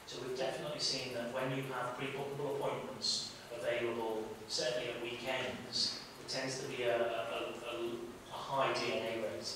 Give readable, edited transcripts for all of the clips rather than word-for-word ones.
So we've definitely seen that when you have pre-bookable appointments available, certainly at weekends, there tends to be a high DNA rate.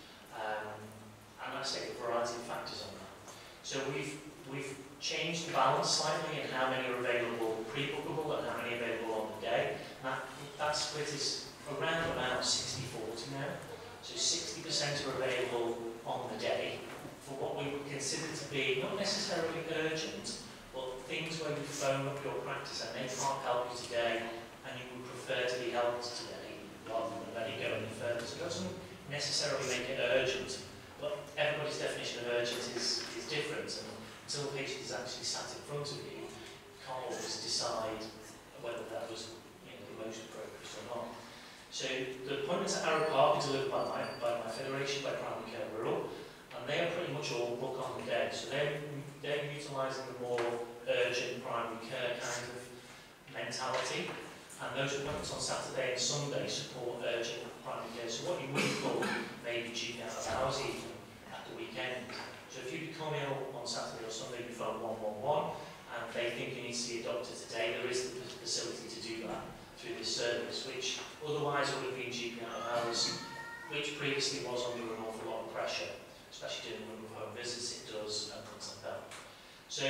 And I say a variety of factors on that. So we've changed the balance slightly in how many are available pre-bookable and how many are available on the day. That split is around about 60-40 now. So 60% are available on the day for what we would consider to be not necessarily urgent, but things where you phone up your practice and they can't help you today and you would prefer to be helped today rather than let it go any further. So it doesn't necessarily make it urgent, but everybody's definition of urgent is different, and until the patient is actually sat in front of you, you can't always decide whether that was the most appropriate or not. So the appointments at Arrow Park are delivered by my federation, by Primary Care Wirral, and they are pretty much all book on the day. So they're utilising the more urgent primary care kind of mentality, and those appointments on Saturday and Sunday support urgent primary care. So what you would call maybe GP out of hours even at the weekend. So if you become ill on Saturday or Sunday, you phone 111, and they think you need to see a doctor today, there is the facility to do that through this service, which otherwise would have been GP out of hours, which previously was under an awful lot of pressure, especially doing number of home visits it does and things like that. So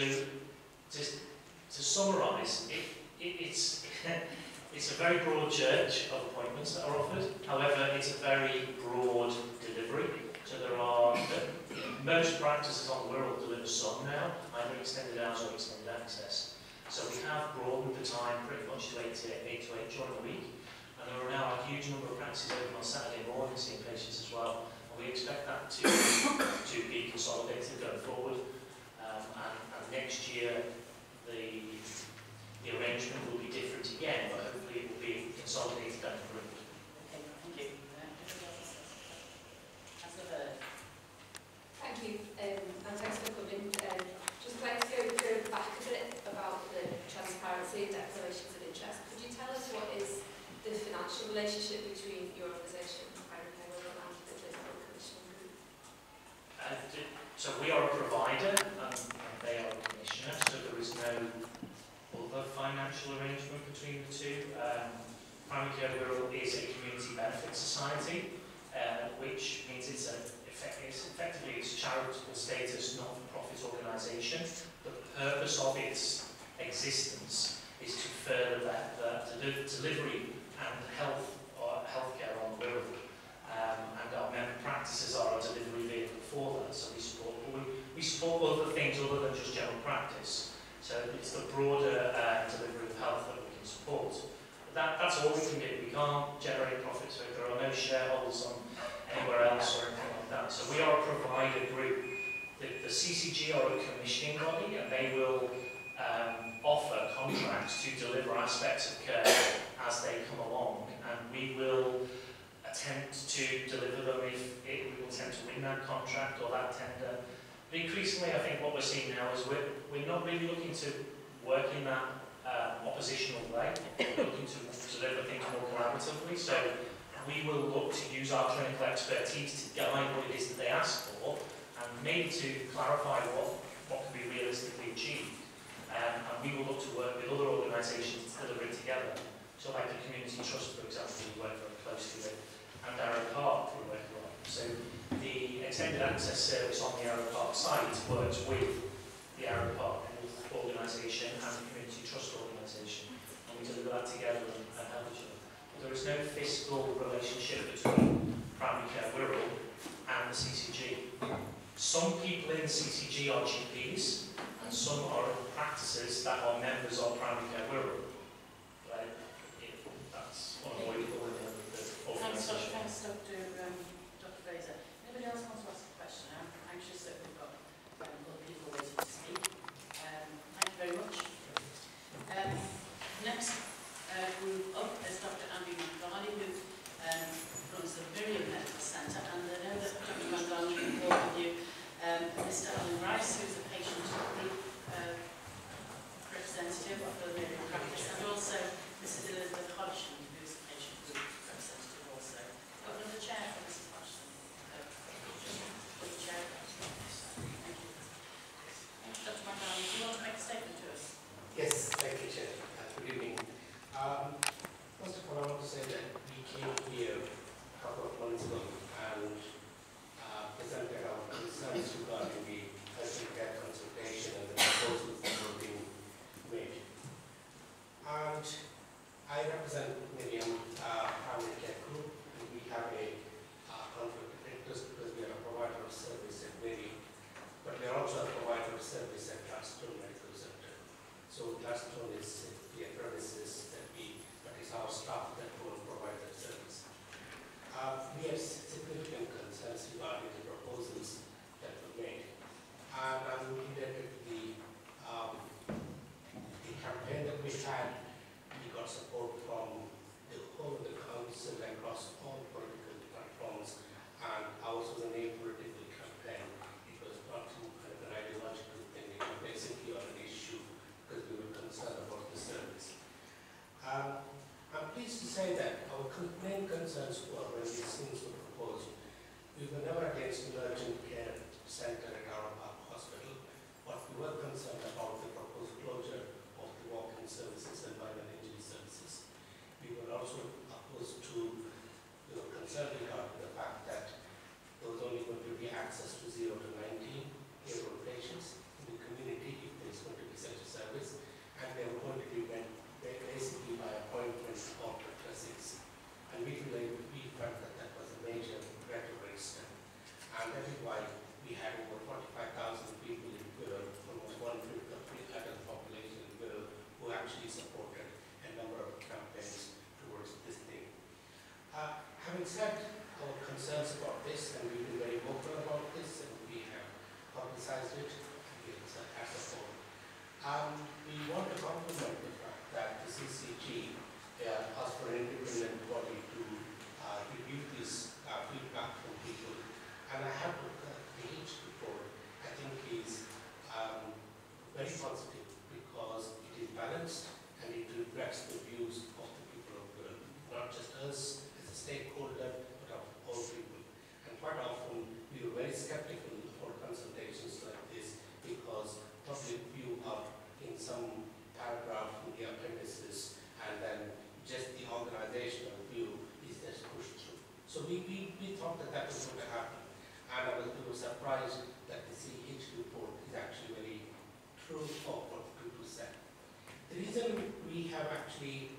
to summarise, it's a very broad church of appointments that are offered. However, it's a very broad delivery. So there are most practices on the Wirral deliver some now, either extended hours or extended access. So we have broadened the time pretty much to 8 to 8 during the week, and there are now a huge number of practices open on Saturday morning seeing patients as well, and we expect that to be consolidated going forward. And next year the arrangement will be different again, but hopefully it will be consolidated and improved. Okay, thank you. Thank you, and thanks for coming. Just like to go back a bit about the transparency and declarations of interest. Could you tell us what is the financial relationship between your organisation, Primary Care Wirral, and the Clinical Commissioning Group? So we are a provider and they are a commissioner, so there is no other financial arrangement between the two. Primary Care Wirral is a community benefit society, which means it's effectively its charitable status, not-for-profit organisation. The purpose of its existence is to further the delivery and healthcare on the Wirral. And our member practices are a delivery vehicle for that, so we support other things other than just general practice. So it's the broader delivery of health that we can support. But that's all we can do. We can't generate profits, so there are no shareholders on anywhere else or anything like that. So we are a provider group. The CCG are a commissioning body, and they will offer contracts to deliver aspects of care as they come along, and we will attempt to deliver them if we will attempt to win that contract or that tender. But increasingly, I think what we're seeing now is we're not really looking to work in that oppositional way. We're looking to deliver things more collaboratively. So we will look to use our clinical expertise to guide what it is that they ask for, and maybe to clarify what can be realistically achieved. And we will look to work with other organisations to deliver it together. So like the Community Trust, for example, we work very closely with, and Arrow Park we work with. So the extended access service on the Arrow Park site works with the Arrow Park organisation and the Community Trust organisation, and we deliver that together and help each other. But there is no fiscal relationship between Primary Care Wirral and the CCG. Some people in the CCG are GPs, and some are practices that are members of Primary Care Wirral. Right? That's unavoidable in the organisation. Thanks, Dr. Fraser. Anybody else wants to ask a question? I'm anxious that we've got other people waiting to speak. Thank you very much. Next group up is Dr. Andy McLaughlin, who runs the Miriam Medical Centre, and I know that Dr. McLaughlin will work with you. Mr. Alan Rice, who's a patient group representative of the Miriam practice, and also Mrs. Elizabeth Hodgson, who's a patient group representative also. Got another chair for Mrs. Hodgson. statement to us? Yes, thank you, Chair. Good evening. First of all, I want to say that we came here a couple of months ago and presented our concerns regarding the urgent care consultation and the proposals that were being made. And I represent Miriam Family Care Group, and we have a conflict of interest because we are a provider of service at Mary, but we are also a provider of service at Gladstone Medical Centre. So Gladstone is the premises that but it's our staff that will provide that service. We have significant concerns regarding the proposals that were made. And I'm indebted to the campaign that we had. We got support from the whole of the council across all political platforms, and ours was an apolitical campaign. It was not kind of an ideological thing. It was basically on an issue because we were concerned about the service. I'm pleased to say that our main concerns were when these things were proposed. We were never against an urgent care centre at our hospital, but we were concerned about the proposed closure of the walk-in services and minor injury services. We were also opposed to, concerned regarding the fact that there was only going to be access to 0 to 19 year-old patients in the community if there is going to be such a service, and they were going to be basically by appointment of the trustees. And we felt that that was a major retrograde step. And that is why we had over 45,000 people in Wirral, almost 1/5 of the adult population in Wirral, who actually supported a number of campaigns towards this thing. Having said our concerns about this, and we've been very vocal about this, and we have publicized it, as a whole. We want to compliment the fact that the CCG asked for an independent body to review this feedback from people. And I have the H report, I think is very positive because it is balanced and it reflects the views of the people of the world, not just us as a stakeholder, but of all people. And quite often we were very skeptical about consultations like this because public view are in some paragraph in the appendices, and then just the organizational view is just pushed through. So we thought that was going to happen, and we were surprised that the CH report is actually very true of what people said. The reason we have actually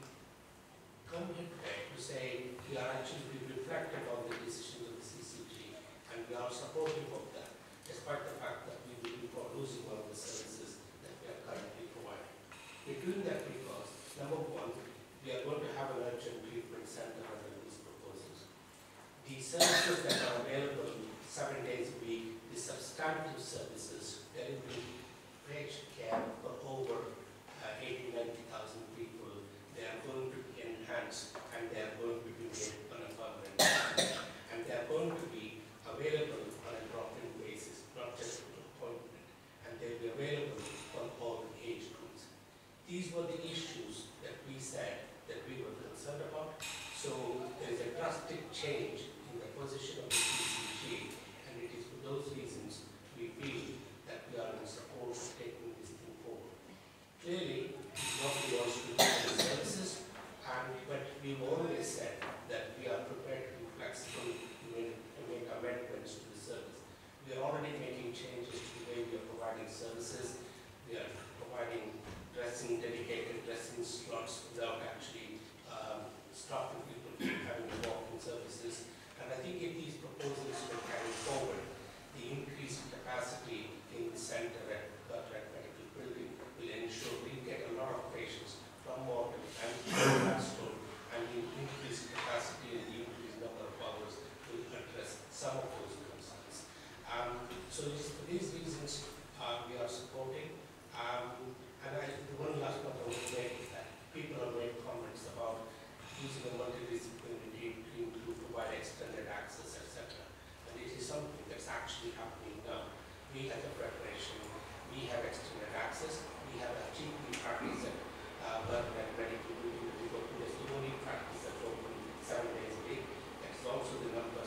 come here today to say we are actually reflective on the decisions of the CCG, and we are supportive of that, despite the fact that we will be losing one of the services that we are currently providing. We're doing that because, number one, we are going to have an urgent treatment centre under these proposals. The services that are available 7 days a week, the substantive services, delivering patient care for over 80,000-90,000 people, they are going to be enhanced and they are going to be made on a permanent basis. And they are going to be available on a drop-in basis, not just an appointment. And they will be available on all the age groups. These were the issues that we said that we were concerned about. So there is a drastic change in the position of the CCG, and it is for those reasons we feel that we are in support of taking this thing forward. Clearly, nobody wants to do the services, but we've always said that we are prepared to be flexible to make amendments to the service. We are already making changes to the way we are providing services. We are providing dedicated dressing slots without actually stopping people from having to walk in services. And I think if these proposals will carry forward, the increased capacity in the centre at Cottier Medical Building will ensure we get a lot of patients from Morgan and Gladstone, and the increased capacity and the increased number of hours will address some of those concerns. So for these reasons, we are supporting. And the one last point I want to make is that people have made comments about using a multidisciplinary team to provide extended access, etc. And it is something that's actually happening now. We as a federation, we have extended access. We have a GP practice at Gardner Medical Building that we go to. There's the only practice that's open 7 days a week. That is also the number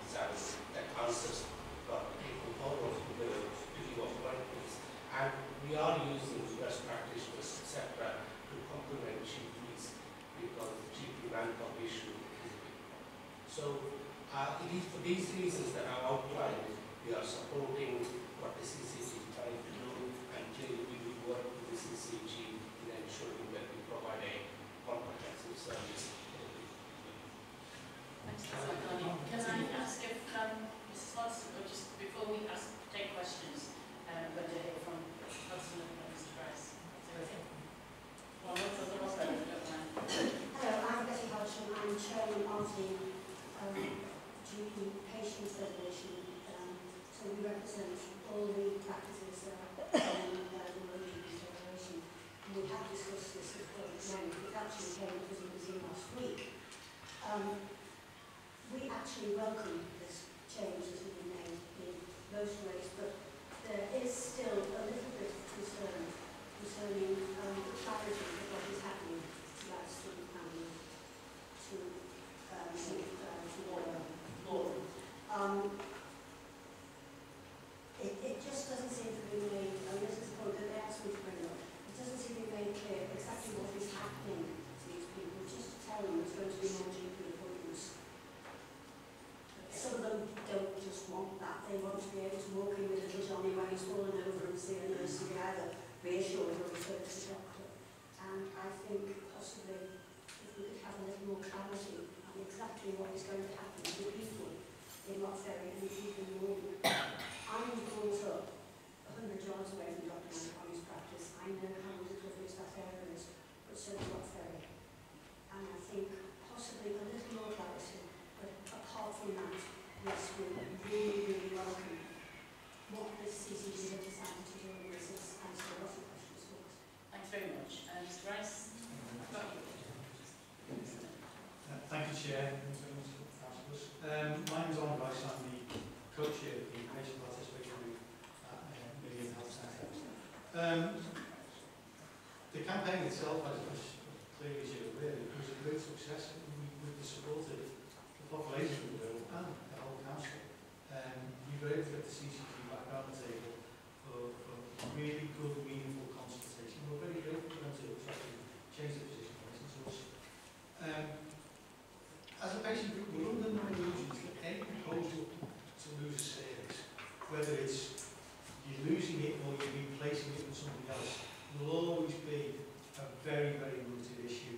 6526077 that answers people all over the world to give appointments. And we we are using best practitioners, etc., to complement GPs because GP manpower issue is a big problem. So it is for these reasons that I've outlined, we are supporting what the CCG is trying to do, and clearly we will work with the CCG in ensuring that we provide a comprehensive service. Thanks, Mr. McLaughlin. Can I ask if Mrs. Hodgson, or just before we take questions, we're going to hear from Hodgson and Mr. Price. Well, what's the last one? Hello, I'm Betty Hodgson. I'm chairman of the GP Patients Federation. So we represent all the practices in the World GP Federation. And we have discussed this with public men. It actually came because it was in last week. We actually welcome this change that has been made in most ways, but there is still a little bit of concern concerning the clarity of what is happening to Alison and to Moira. It just doesn't seem to be made, and this is the point that they asked me to bring up, it doesn't seem to be made clear exactly what is happening to these people, just to tell them there's going to be more GP appointments. Some of them don't just want that, they want to be able to walk in with a little Johnny when he's fallen over and see a nurse and be either reassured or referred to the doctor. And I think possibly if we could have a little more clarity on exactly what is going to happen to the people in Montferry and people in Norbury. I'm brought up 100 yards away from Dr. McLaughlin's practice. I know how difficult that area is, but so does Montferry. And I think possibly a little more clarity. But apart from that, yes, we really, really welcome what the CCG have decided to do in this is answer lots of questions for us. Thanks very much. Mr. Rice? Thank you, Chair. My name is Alan Rice. I'm the co-chair of the Patient Participation Group at Million Health Centre. The campaign itself, as clearly as you're aware, was a great success with the support of the population of the Wirral and the whole council. We were able to get the CCG back on the table for really good, meaningful consultation. We're very grateful for them to actually change the position of us. As a patient group, we're under no illusions that any proposal to lose a service, whether it's you're losing it or you're replacing it with something else, will always be a very, very rooted issue.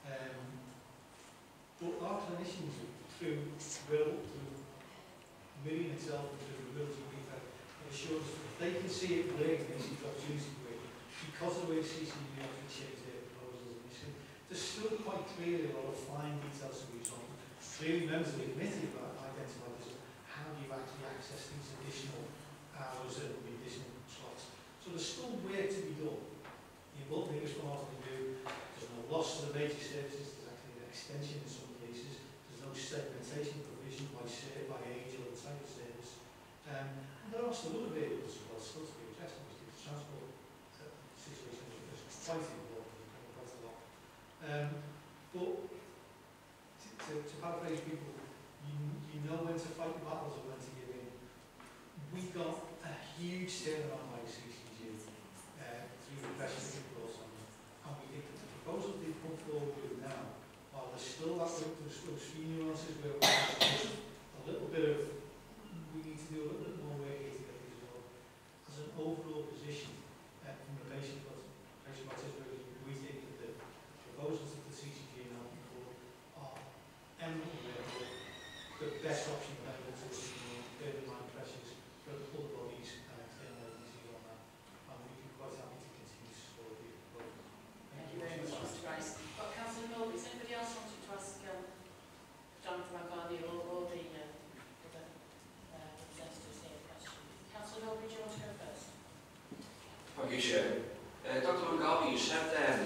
But our clinicians, through Wirral, through Million itself, and through the Wirral GP, have assured us that they can see it working in these opportunities because of the way CCG actually changed their proposals initially. There's still quite clearly a lot of fine details to be resolved. Clearly, members of the committee have identified this. How do you actually access these additional hours and additional slots? So there's still work to be done. You won't think it's what to do. There's no loss to the major services. There's actually an extension in some cases. There's no segmentation provision by age or the type of service. And there are still other variables as well, still to be addressed. Obviously, the transport situation is quite important, quite a lot. But to paraphrase people, you know when to fight the battles and when to give in. We got a huge turnaround by the CCG through the pressure that we brought on them. And we think that the proposals they've come forward with now, while there's still that there's few nuances where we have a little bit of, we need to do a little bit more work here to get these resolved. As an overall position from the patient participation, we think that the proposals that the CCG now put forward are eminently the best option available to us in the line pressures for the other bodies and external agencies on that. And we'd be quite happy to continue to support the proposal. Thank you very much, Mr. Rice. Got Councillor Nolan. Is anybody else wanting to ask Jonathan McLaughlin or the other representatives here a question? Councillor Nolan, do you want to go first? Thank you, Chair. Dr. McLaughlin, you said that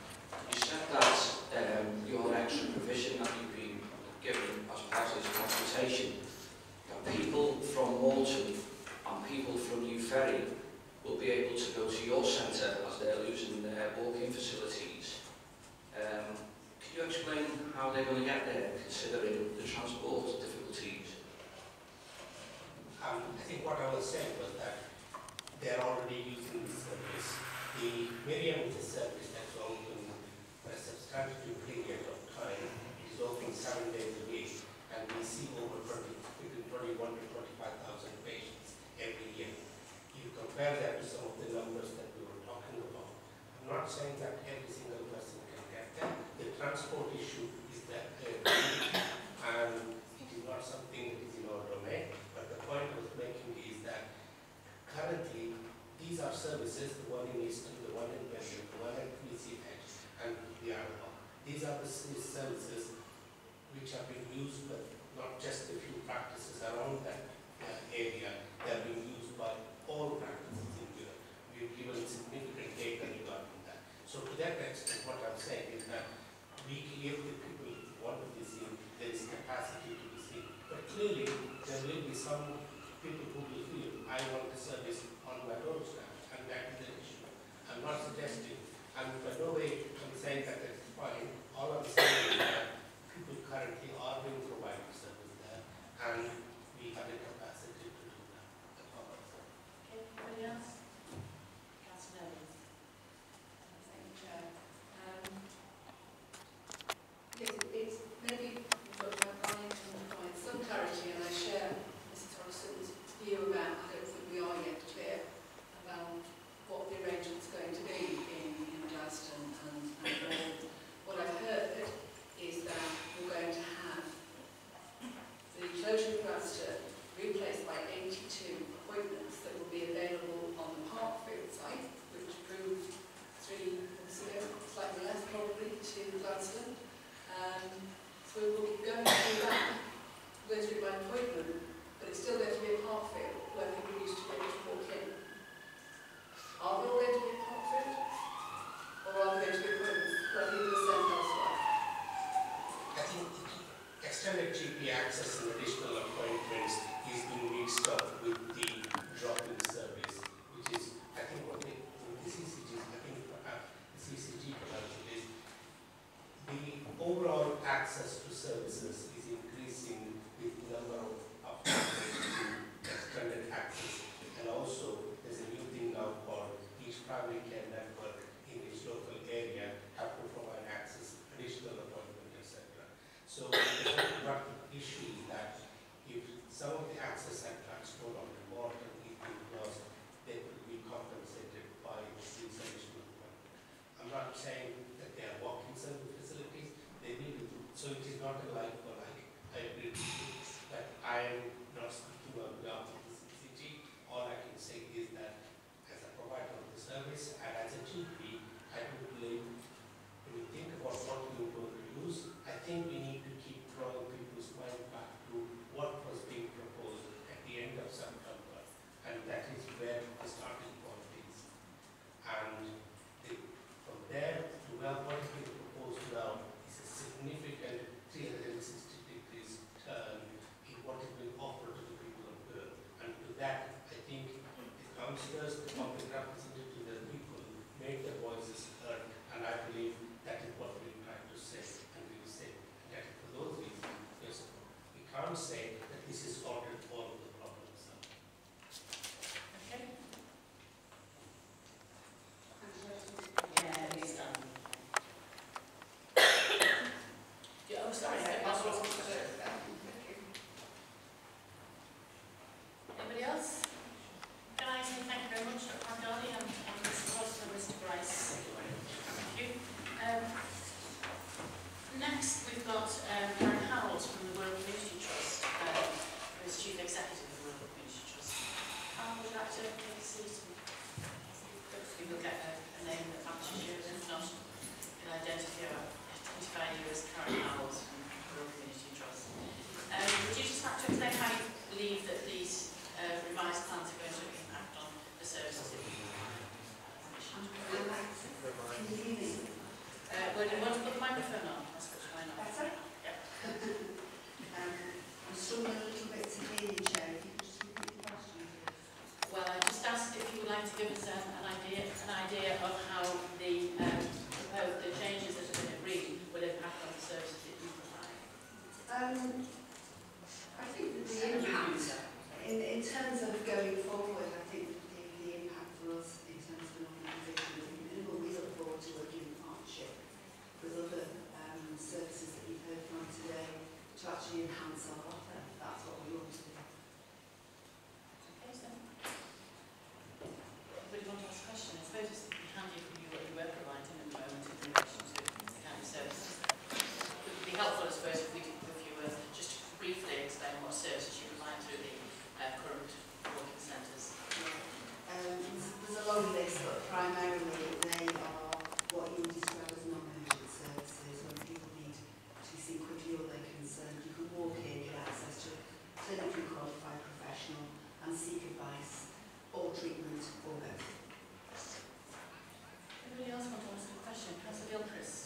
your extra provision that you've been given as part of this consultation, that people from Moulton and people from New Ferry will be able to go to your centre as they're losing their walk-in facilities. Can you explain how they're going to get there, considering the transport difficulties? I think what I was saying was that they're already using the service. The Miriam is a service that's open for a substantial period of time. It is open 7 days a week, and we see over between 21 to 25,000 patients every year. You compare that to some of the numbers that we were talking about. I'm not saying that every single person can get there. The transport issue is that, and it is not something that is in our domain, but the point I was making is that currently these are services, the one in Easton, the one in Bedford, the one at PCH, and the other one. These are the services which have been used, but not just a few practices around that area. They are being used by all practices in Europe. We've given significant data regarding that. So to that extent, what I'm saying is that we give the people who want to be seen, there is capacity to be seen. But clearly, there will be some people who will feel, I want a service on my doorstep, and that is an issue. I'm not suggesting, and by no way I'm saying that it's fine. All I'm saying is that people currently are being provided service there, and we have the capacity to do that. That's all I'm saying. Okay, anybody else? Councillor Nolan. Thank you, Chair. Yes, it's maybe provide some clarity, and I share Mrs. Thompson's view about I don't think we are yet clear about what the arrangement's going to be in Glaston, and what I've heard is that we're going to have the closure of Glaston replaced by 82 appointments that will be available on the Parkfield site, which proved 3 months ago, slightly less probably, to Glaston. So we'll be going through that, going through by appointment, but it's still going to be a Parkfield where people used to be able to walk in. Are they all going to be Parkfield? Or are they going to be appointments where people are sent elsewhere? I think extended GP access and additional appointments is being mixed up with the drop-in service, which is, I think, what the CCG, I think perhaps the CCG proposal is the overall access to services is increasing with the number of appointments to extended access, and also there's a new thing now called each primary care network in each local area have to provide access, additional appointment, etc. So the issue is that if some of the access at transport on the board and equal loss, they could be compensated by these additional appointments. I'm not saying that they are walk-in service facilities, they will be. So it is not a like for like. I agree with you that I am not speaking on behalf of the CCG. All I can say is that as a provider of the service and as a GP, I do believe when we think about what we are going to use, I think we need to keep drawing people's mind back to what was being proposed at the end of September, and that is where the starting point is. And from there to where what is being proposed now is a significant 360 degrees turn in what is being offered to the people of Earth. And to that, I think the councillors, the public representatives, the people make their voices heard, and I believe that is what we're trying to say, and we will say that for those reasons, yes, we can't say that this is sorted all of the problems. Okay. Yeah, he's done. Yeah, oh, sorry. Anybody else? Can I say thank you very much, Dr. Pandali and Mr. Ross and Mr. Bryce. Thank you. Next, we've got Karen Howells from the Wirral Community Trust, who is Chief Executive of the Wirral Community Trust. Would you like to take a seat? Hopefully we'll get a name that matches you, and if not, we'll identify you as Karen Howells from the Wirral Community Trust. Would you just like to explain how you believe that these revised plans are going to impact on the services that you well, do you want to put the microphone on? That's what's going on. Better? Yeah. I'm struggling a little bit to hear you, Chair. If you could just repeat the question. Well, I just asked if you would like to give us an idea of how the changes that have been agreed will impact on the services that you provide. I think that the impact, in terms of going forward, I think the impact primarily they are what you would describe as non-urgent services. When people need to be seen quickly or they're concerned, you can walk in, get access to a clinically qualified professional and seek advice or treatment or both. Anybody else want to ask a question? Councillor Gilchrist.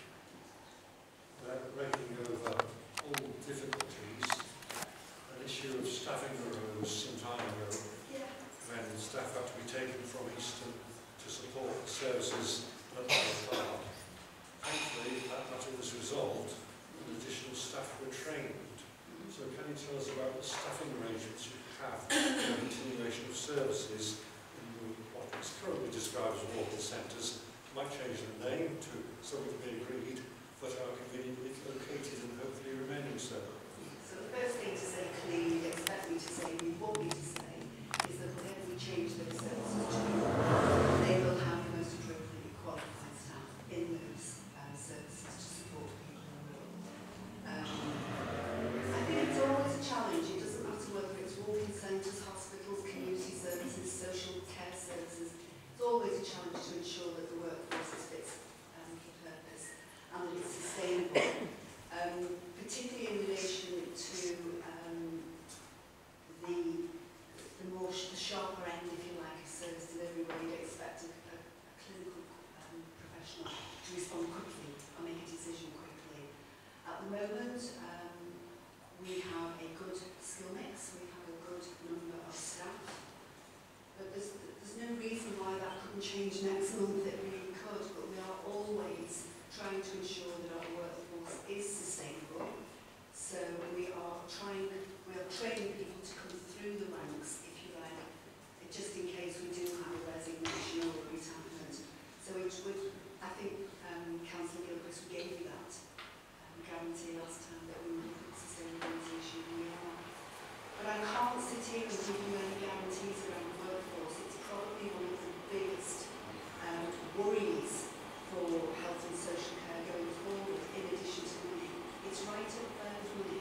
Breaking over all difficulties, an issue of staffing arose some time ago when staff had to be taken from Easton to support the services at Wirral. Thankfully, that matter was resolved and additional staff were trained. So can you tell us about the staffing arrangements you have for the continuation of services in what is currently described as walking centres? Might change the name to something to be agreed, but are conveniently located and hopefully remaining so. So the first thing to say clearly, you expect me to say, we want me to say, is that whenever we change those services to, they will have the most appropriately qualified staff in those services to support people in the world. I think it's always a challenge. It doesn't matter whether it's walking centres, hospitals, community services, social care services. It's always a challenge to ensure that the workforce is fit for purpose and that it's sustainable, particularly in relation to the sharper end, if you like, of service delivery, where you'd expect a clinical professional to respond quickly and make a decision quickly. At the moment, we have a good skill mix, we have a good number of staff, but there's no reason why that couldn't change next month. It really could, but we are always trying to ensure that our workforce is sustainable. So we are training people to come through the ranks, if you like, just in case we do have a resignation or a retirement. So I think Councillor Gilchrist gave you that guarantee last time that we would look at sustainability issue, and we are. But I can't sit here and give you any guarantees around the workforce. It's probably one of the biggest worries for health and social care going forward, in addition to money. It's right up there with money.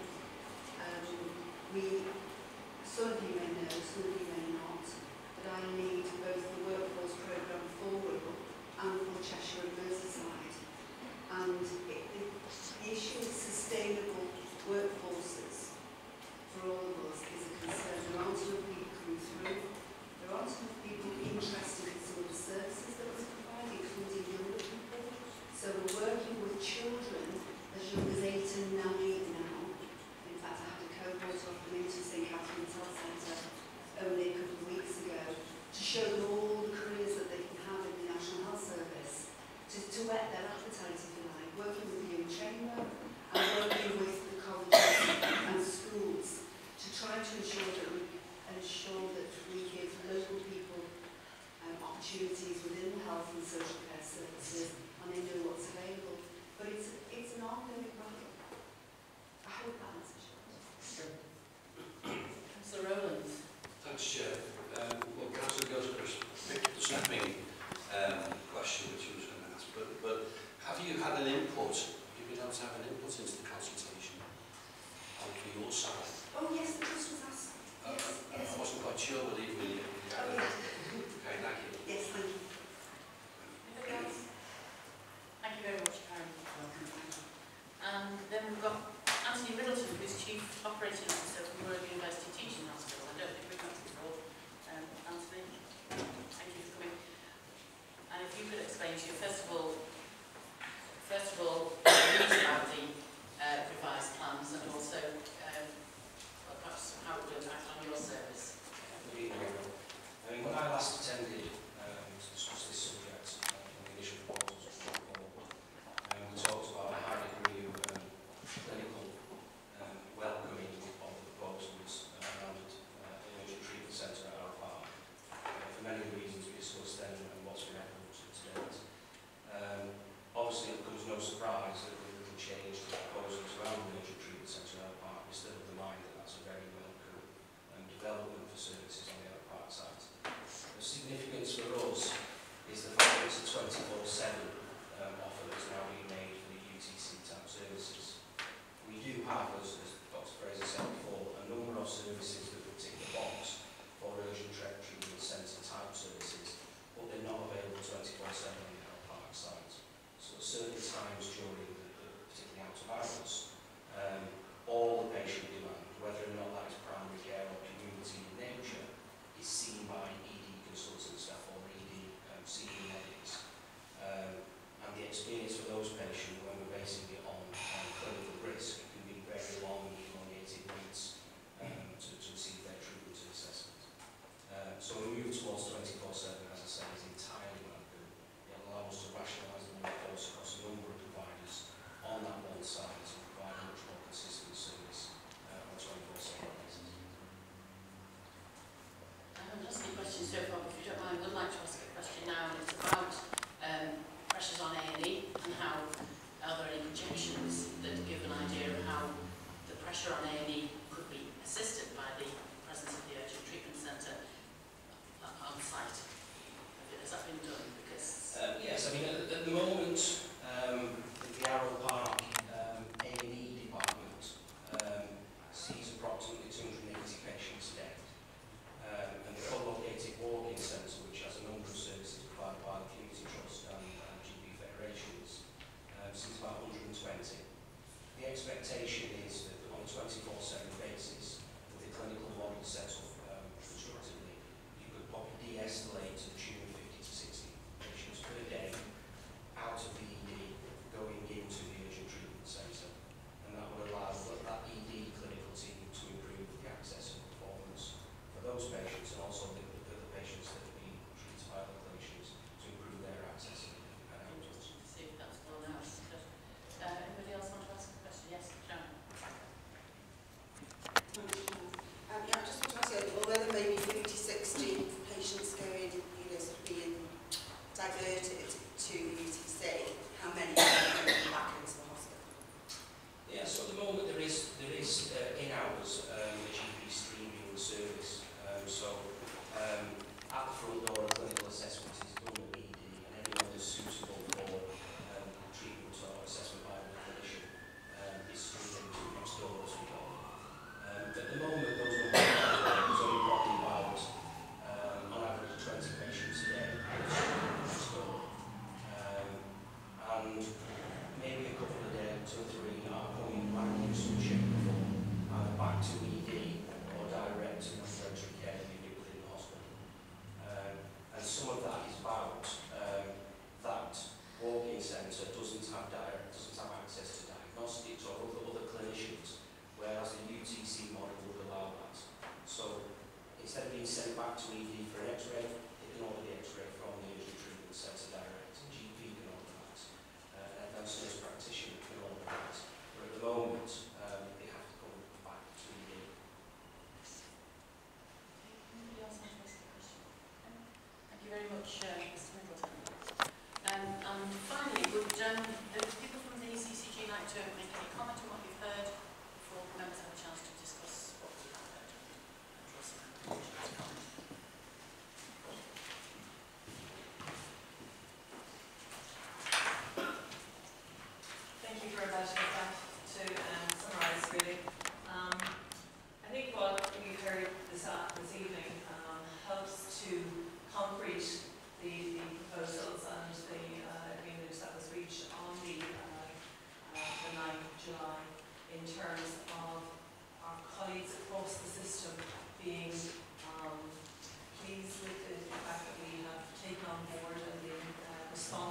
Some of you may know, some of you may not, that I lead both the workforce programme for Wirral and for Cheshire and Merseyside. And the issue of sustainable workforces for all of us is a concern. There aren't enough people coming through. There aren't enough people interested in some of the services that we're providing, including younger people. So we're working with children as young as 8 and 9 now. In fact, I had a cohort of them into St Catherine's Health Centre only a couple of weeks ago to show them all the careers that they can have in the National Health Service, to whet their appetite, if you like, working with the young chamber and working with the colleges and schools to try to ensure that we give local people opportunities within the health and social care services, and they know what's available. But it's an ongoing battle. I hope that answers your question. Councillor Rowlands. Thanks, Chair. Well, Councillor Gilchrist picked up the snapping question which I was going to ask, but have you had an input, have you been able to have an input into the consultation on your side? Oh yes, the trust was asked. Yes, yes. I wasn't quite sure whether you really had it. Okay, thank you. Yes, thank you. Anybody else? Thank you very much, Karen. And then we've got Anthony Middleton, who's Chief Operating Officer from Wirral University Teaching Hospital. I don't think we've met before. Anthony, thank you for coming. And if you could explain to you, first of all, news about the revised plans, and also perhaps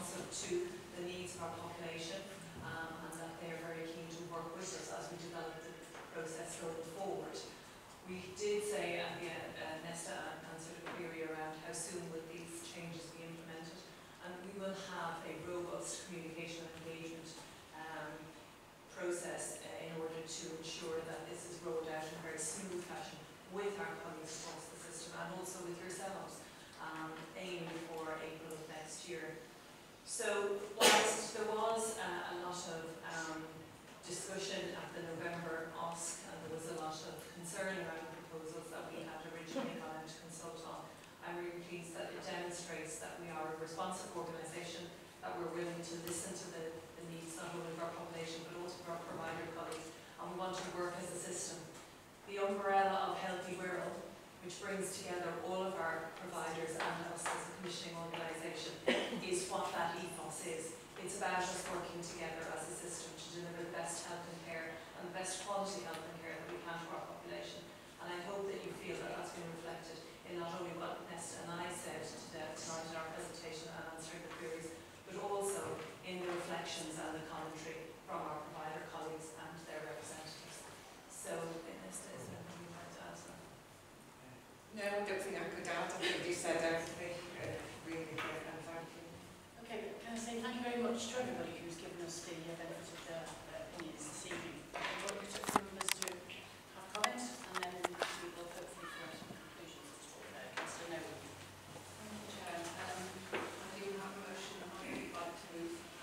responsive to the needs of our population, and that they are very keen to work with us as we develop the process going forward. We did say at the Nesta answered a query around how soon would these changes be implemented, and we will have a robust communication and engagement process in order to ensure that this is rolled out in a very smooth fashion with our colleagues across the system and also with yourselves, aimed for April of next year. So whilst there was a lot of discussion at the November OSC and there was a lot of concern around the proposals that we had originally gone out to consult on, I'm really pleased that it demonstrates that we are a responsive organisation, that we're willing to listen to the needs not only of our population but also of our provider colleagues, and we want to work as a system. The umbrella of Healthy Wirral, which brings together all of our providers and us as a commissioning organisation, is what that ethos is. It's about us working together as a system to deliver the best health and care and the best quality health and care that we can to our population. And I hope that you feel that that's been reflected in not only what Nesta and I said tonight in our presentation and answering the queries, but also in the reflections and the commentary from our provider colleagues and their representatives. So, Nesta, is there anything you'd like to add? No, I don't think I could add. I think you said everything really good, and thank you. Okay, can I say thank you very much to everybody who's given us the benefit of their opinions this evening. I want you to members to have comments, and then we will hopefully come to some conclusions. Councillor Nolan. Thank you, Chair. I do have a motion that I would like to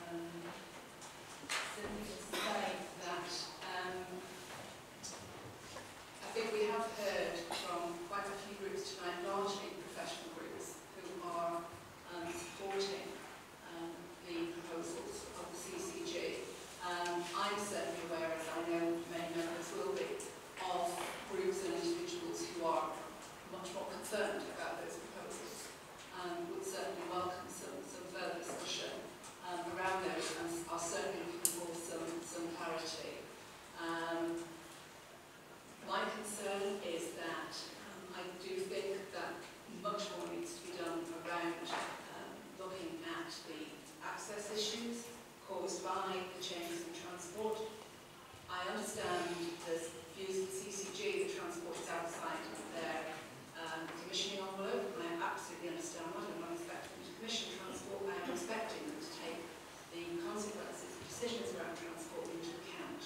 simply say that I think we have heard from quite a few groups tonight, largely professional groups, who are supporting the proposals of the CCG. I'm certainly aware, as I know many members will be, of groups and individuals who are much more concerned about those proposals and would certainly welcome some further discussion around those and are certainly looking for some clarity. My concern is that I do think that much more needs to be done around looking at the access issues caused by the changes in transport. I understand there's views of the CCG that transport is outside their commissioning envelope, and I absolutely understand that. I'm not expecting them to commission transport, I am expecting them to take the consequences of decisions around transport into account.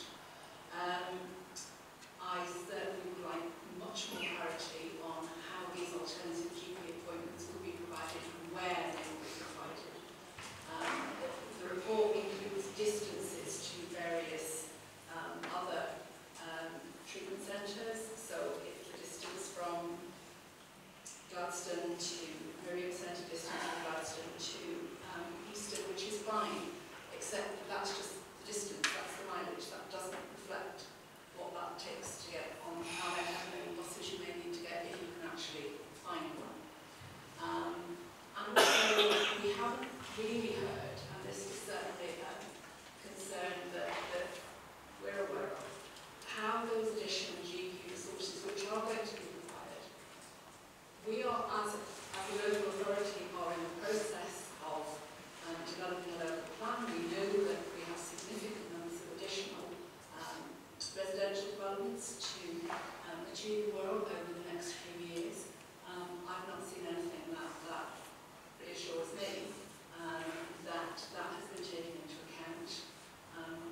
I certainly would like much more clarity on how these alternative GP appointments will be provided and where they will be provided. The report includes distances to various other treatment centres, so if the distance from Gladstone to Miriam Centre, distance from Gladstone to Easton, which is fine, except that that's just the distance, that's the mileage, that doesn't reflect what that takes to get on how many buses you may need to get if you can actually find one. And also, we haven't really heard, and this is certainly a concern that we're aware of, how those additional GP resources, which are going to be required, we are, as a local authority, are in the process of developing a local plan. We know that we have significant numbers of additional residential developments to achieve the world over the next few years. I've not seen anything that reassures me that has been taken into account.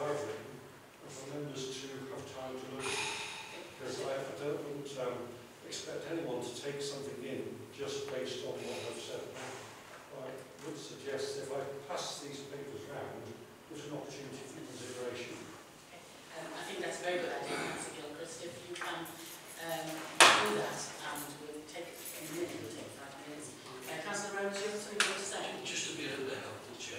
I've written, and for members to have time to look at it. Because I don't expect anyone to take something in just based on what I've said. I would suggest if I pass these papers round, there's an opportunity for consideration. I think that's a very good idea, Councillor Gilchrist. If you can do that, and we'll take it in a minute, we'll take 5 minutes. Councillor Rowlands, you have something you want to say? Just to be a little bit helpful, Chair,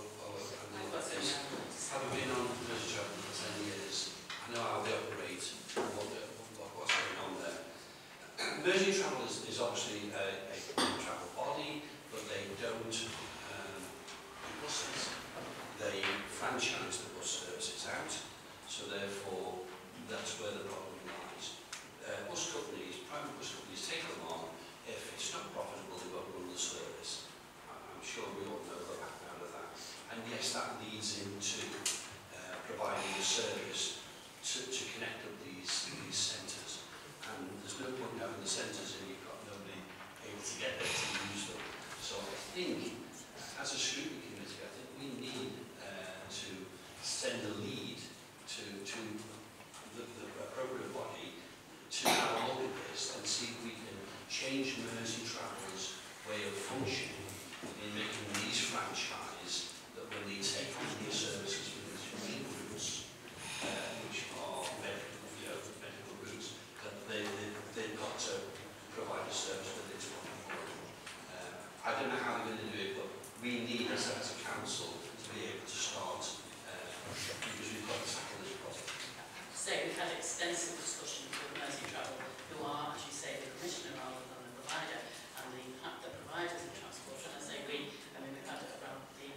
having been on the job for 10 years, I know how they operate and what's going on there. Mersey Travel is obviously a travel body, but they don't do buses. They franchise the bus services out, so therefore that's where the problem lies. Bus companies, private bus companies take them on. If it's not profitable, they won't run the service. I'm sure we all know the background of that. And yes, that leads into providing a service to connect up these centres. And there's no point having the centres if you've got nobody able to get there to use them. So I think, as a scrutiny committee, I think we need to send a lead to the appropriate body to have a look at this and see if we can change Mersey Travel's way of functioning in making these franchise that when they take on these services with these main routes, which are medical routes, that they've got to provide a service with its I don't know how they're going to do it, but we need as a council to be able to start because we've got to tackle this problem. So we've had extensive discussions with Mersey Travel, who are, as you say, the commissioner rather than the provider, and the providers of transport. And I say we, I mean, we've had around the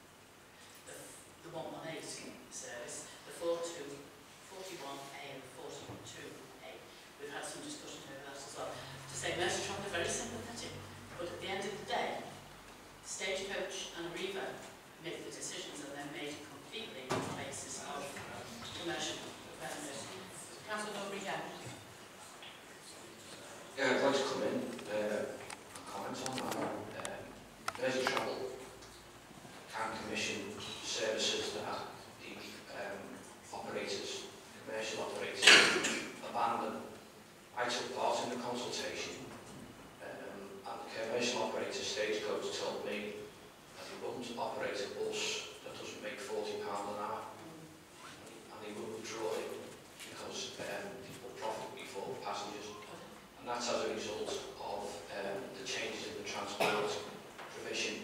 118 service, the 41A and the 42A. We've had some discussion over that as well. To say Mersey Travel are very sympathetic, but at the end of the day, Stagecoach and Arriva make the decisions, and they're made completely on the basis of commercial benefit. Councillor Norbury, Yeah, I'd like to come in and comment on that. Mersey Travel can commission services that the operators, commercial operators, abandon. I took part in the consultation, and the commercial operator Stagecoach told me that he wouldn't operate a bus that doesn't make £40 an hour, and he would withdraw it because he put profit before passengers. And that's as a result of the changes in the transport provision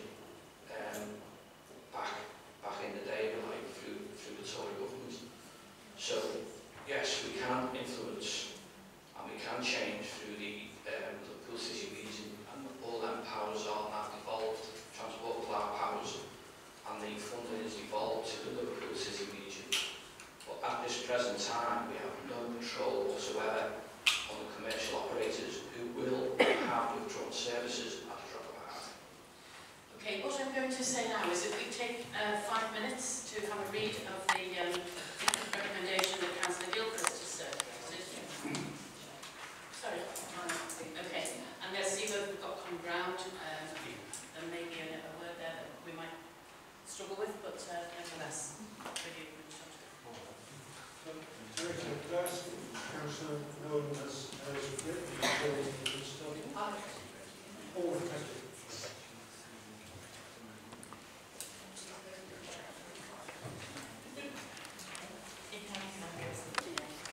back in the day, like through the Tory government. So yes, we can influence and we can change through the Liverpool City region, and all them powers are now devolved. Transport Cloud powers, and the funding is devolved to the Liverpool City region. But at this present time, we have no control whatsoever on the commercial operators who will have withdrawn services at a drop of a hat. okay, what I'm going to say now is if we take 5 minutes to have a read of the recommendation that Councillor Gilchrist has circulated. Sorry. Okay, and let's see whether we've got common ground. There may be a word there that we might struggle with, but nevertheless, really good Councillor Nolan has written the study. All the